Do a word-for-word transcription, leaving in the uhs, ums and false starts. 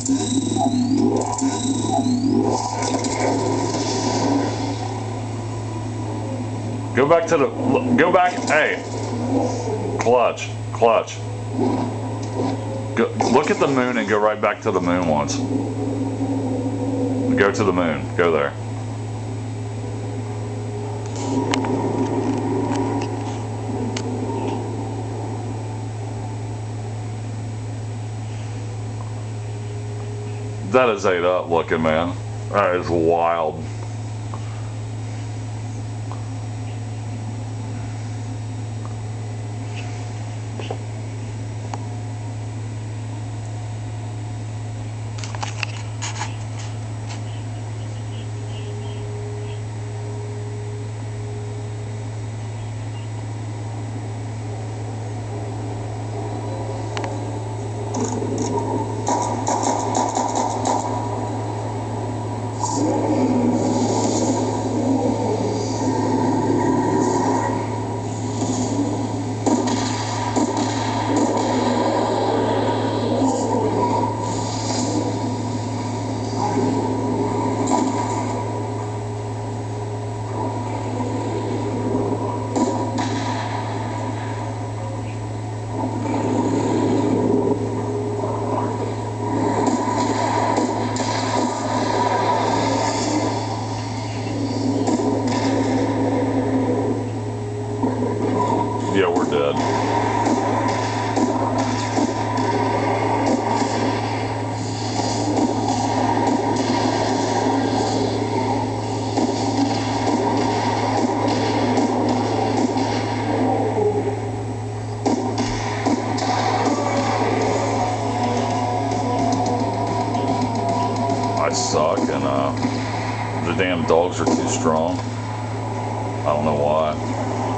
Go back to the, go back, hey. Clutch, clutch. Go, look at the moon and go right back to the moon once. Go to the moon, go there. That is ate up looking, man. That is wild. Yeah, we're dead. I suck, and uh, the damn dogs are too strong. I don't know why.